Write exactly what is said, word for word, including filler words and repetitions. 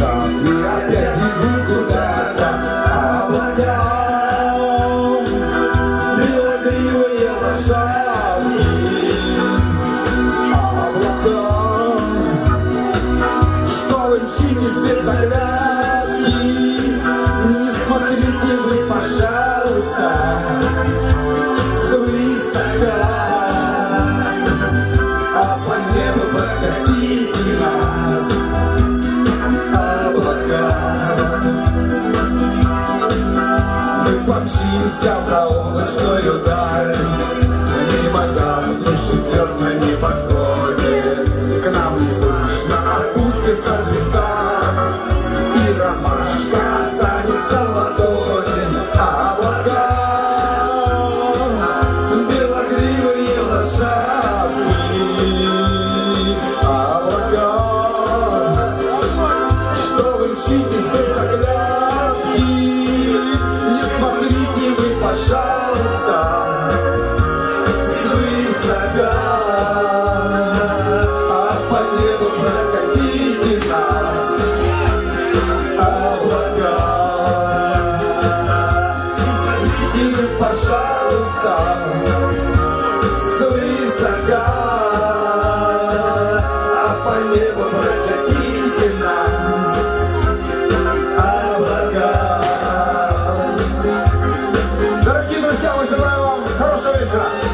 капли опять бегут куда-то облака. Белогривые лошадки, облака. Что вы мчитесь без оглядки? Не смотрите вы, пожалуйста, свысока, а по небу прокатите нас облака. Мы помчимся в заоблачную даль, мимо гаснущих звезд на небосклоне. К нам неслышно опустится звезда, и ромашка останется в ладони. Облака, белогривые лошадки, облака. Что вы мчитесь без оглядки? Не смотрите вы, пожалуйста, свысока, а по небу прокатите нас облака. Летите вы, пожалуйста, свысока, а по небу прокатите нас облака. Дорогие друзья, мы желаем вам хорошего вечера.